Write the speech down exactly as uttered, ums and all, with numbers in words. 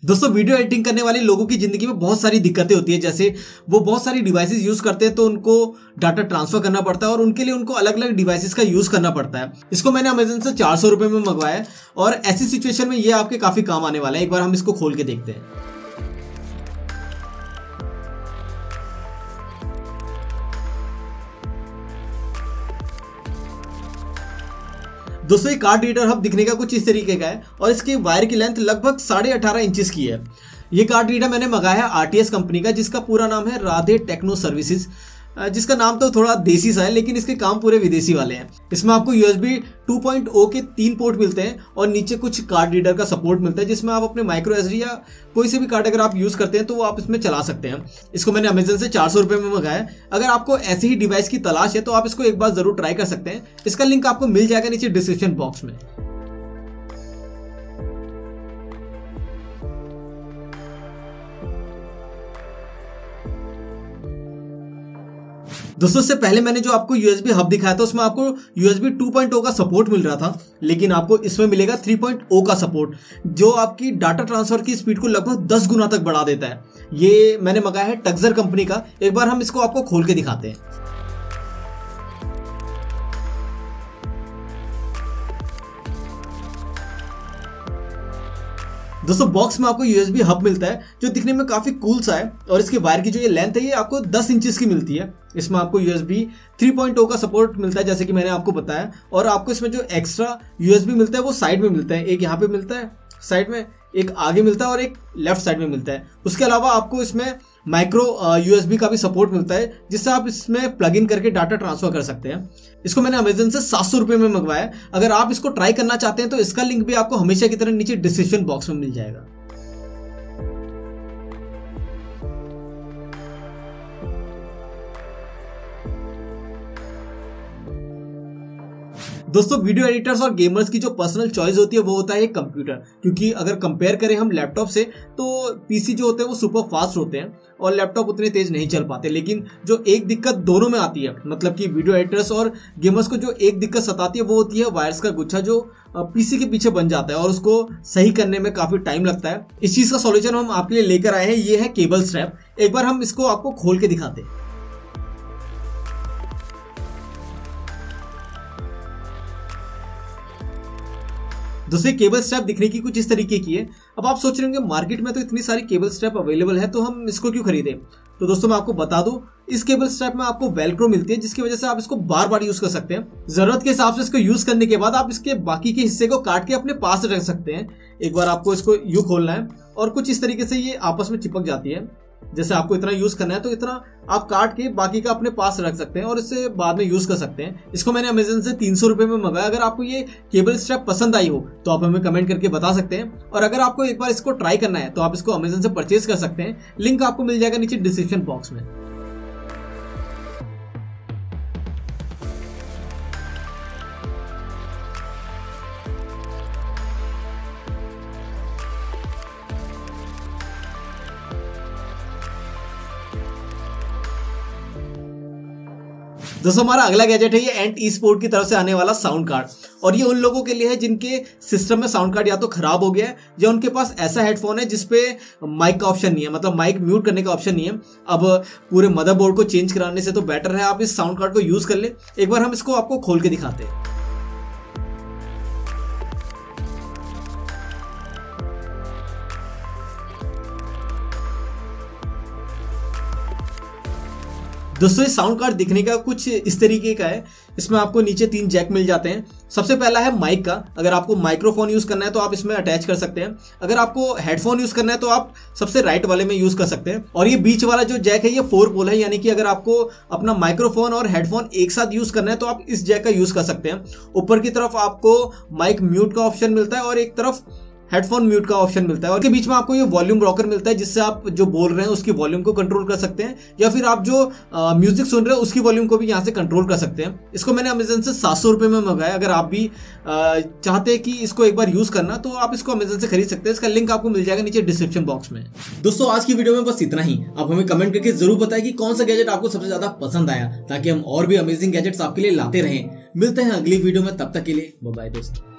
दोस्तों video editing करने वाले लोगों की जिंदगी में बहुत सारी दिक्कतें होती है। जैसे वो बहुत सारी डिवाइसेस यूज करते हैं तो उनको डाटा ट्रांसफर करना पड़ता है और उनके लिए उनको अलग अलग डिवाइसेस का यूज करना पड़ता है। इसको मैंने अमेजन से चार सौ रुपए में मंगवाया है और ऐसी सिचुएशन में ये आपके काफी काम आने वाला है। एक बार हम इसको खोल के देखते हैं। दोस्तों ये कार्ड रीडर हब दिखने का कुछ इस तरीके का है और इसके वायर की लेंथ लगभग साढ़े अठारह इंचेस की है। ये कार्ड रीडर मैंने मंगाया है आरटीएस कंपनी का, जिसका पूरा नाम है राधे टेक्नो सर्विसेज, जिसका नाम तो थोड़ा देसी सा है लेकिन इसके काम पूरे विदेशी वाले हैं। इसमें आपको यूएसबी टू पॉइंट ओ के तीन पोर्ट मिलते हैं और नीचे कुछ कार्ड रीडर का सपोर्ट मिलता है, जिसमें आप अपने माइक्रो एसडी या कोई से भी कार्ड अगर आप यूज करते हैं तो वो आप इसमें चला सकते हैं। इसको मैंने अमेजन से चार सौ रुपए में मंगाया। अगर आपको ऐसे ही डिवाइस की तलाश है तो आप इसको एक बार जरूर ट्राई कर सकते हैं। इसका लिंक आपको मिल जाएगा नीचे डिस्क्रिप्शन बॉक्स में। दोस्तों इससे पहले मैंने जो आपको यूएसबी हब दिखाया था उसमें आपको यूएसबी टू पॉइंट ओ का सपोर्ट मिल रहा था, लेकिन आपको इसमें मिलेगा थ्री पॉइंट ओ का सपोर्ट, जो आपकी डाटा ट्रांसफर की स्पीड को लगभग दस गुना तक बढ़ा देता है। ये मैंने मंगाया है टक्सर कंपनी का। एक बार हम इसको आपको खोल के दिखाते हैं। दोस्तों बॉक्स में आपको यूएसबी हब मिलता है जो दिखने में काफी कूल सा है और इसके वायर की जो ये लेंथ है ये आपको दस इंचेस की मिलती है। इसमें आपको यूएसबी थ्री पॉइंट ओ का सपोर्ट मिलता है जैसे कि मैंने आपको बताया, और आपको इसमें जो एक्स्ट्रा यूएसबी मिलता है वो साइड में मिलता है। एक यहाँ पे मिलता है साइड में, एक आगे मिलता है और एक लेफ्ट साइड में मिलता है। उसके अलावा आपको इसमें माइक्रो यूएसबी का भी सपोर्ट मिलता है जिससे आप इसमें प्लग इन करके डाटा ट्रांसफर कर सकते हैं। इसको मैंने अमेजन से सात सौ रुपए में मंगवाया। अगर आप इसको ट्राई करना चाहते हैं तो इसका लिंक भी आपको हमेशा की तरह नीचे डिस्क्रिप्शन बॉक्स में मिल जाएगा। दोस्तों वीडियो एडिटर्स और गेमर्स की जो पर्सनल चॉइस होती है वो होता है कंप्यूटर, क्योंकि अगर कंपेयर करें हम लैपटॉप से तो पीसी जो होते हैं वो सुपर फास्ट होते हैं और लैपटॉप उतने तेज नहीं चल पाते। लेकिन जो एक दिक्कत दोनों में आती है, मतलब कि वीडियो एडिटर्स और गेमर्स को जो एक दिक्कत सताती है वो होती है वायर्स का गुच्छा जो पीसी के पीछे बन जाता है और उसको सही करने में काफी टाइम लगता है। इस चीज का सॉल्यूशन हम आपके लिए लेकर आए हैं, ये है केबल स्ट्रैप। एक बार हम इसको आपको खोल के दिखाते हैं। दोस्तों केबल स्ट्रैप दिखने की कुछ इस तरीके की है। अब आप सोच रहे होंगे मार्केट में तो इतनी सारी केबल स्ट्रैप अवेलेबल है तो हम इसको क्यों खरीदें। तो दोस्तों मैं आपको बता दूं, इस केबल स्ट्रैप में आपको वेलक्रो मिलती है जिसकी वजह से आप इसको बार बार यूज कर सकते हैं। जरूरत के हिसाब से इसको यूज करने के बाद आप इसके बाकी के हिस्से को काट के अपने पास रख सकते हैं। एक बार आपको इसको यूं खोलना है और कुछ इस तरीके से ये आपस में चिपक जाती है। जैसे आपको इतना यूज करना है तो इतना आप काट के बाकी का अपने पास रख सकते हैं और इससे बाद में यूज कर सकते हैं। इसको मैंने अमेजन से तीन सौ रुपए में मंगाया। अगर आपको ये केबल स्ट्रैप पसंद आई हो तो आप हमें कमेंट करके बता सकते हैं, और अगर आपको एक बार इसको ट्राई करना है तो आप इसको अमेजन से परचेज कर सकते हैं। लिंक आपको मिल जाएगा नीचे डिस्क्रिप्शन बॉक्स में। दोस्तों हमारा अगला गैजेट है ये एंट ई स्पोर्ट की तरफ से आने वाला साउंड कार्ड, और ये उन लोगों के लिए है जिनके सिस्टम में साउंड कार्ड या तो खराब हो गया है या उनके पास ऐसा हेडफोन है जिसपे माइक का ऑप्शन नहीं है, मतलब माइक म्यूट करने का ऑप्शन नहीं है। अब पूरे मदरबोर्ड को चेंज कराने से तो बेटर है आप इस साउंड कार्ड को यूज कर ले। एक बार हम इसको आपको खोल के दिखाते हैं। दोस्तों ये साउंड कार्ड दिखने का कुछ इस तरीके का है। इसमें आपको नीचे तीन जैक मिल जाते हैं। सबसे पहला है माइक का, अगर आपको माइक्रोफोन यूज करना है तो आप इसमें अटैच कर सकते हैं। अगर आपको हेडफोन यूज करना है तो आप सबसे राइट वाले में यूज कर सकते हैं। और ये बीच वाला जो जैक है ये फोर पोल है, यानी कि अगर आपको अपना माइक्रोफोन और हेडफोन एक साथ यूज करना है तो आप इस जैक का यूज कर सकते हैं। ऊपर की तरफ आपको माइक म्यूट का ऑप्शन मिलता है और एक तरफ हेडफोन म्यूट का ऑप्शन मिलता है, और के बीच में आपको ये वॉल्यूम रॉकर मिलता है जिससे आप जो बोल रहे हैं उसकी वॉल्यूम को कंट्रोल कर सकते हैं, या फिर आप जो म्यूजिक सुन रहे हैं उसकी वॉल्यूम को भी यहाँ से कंट्रोल कर सकते हैं। इसको मैंने अमेजन से सात सौ रुपए में मंगाया। अगर आप भी आ, चाहते हैं कि इसको एक बार यूज करना तो आप इसको अमेजन से खरीद सकते हैं। इसका लिंक आपको मिल जाएगा नीचे डिस्क्रिप्शन बॉक्स में। दोस्तों आज की वीडियो में बस इतना ही। आप हमें कमेंट करके जरूर बताएं कि कौन सा गैजेट आपको सबसे ज्यादा पसंद आया, ताकि हम और भी अमेजिंग गैजेट्स आपके लिए लाते रहें। मिलते हैं अगली वीडियो में, तब तक के लिए बाय बाय दोस्तों।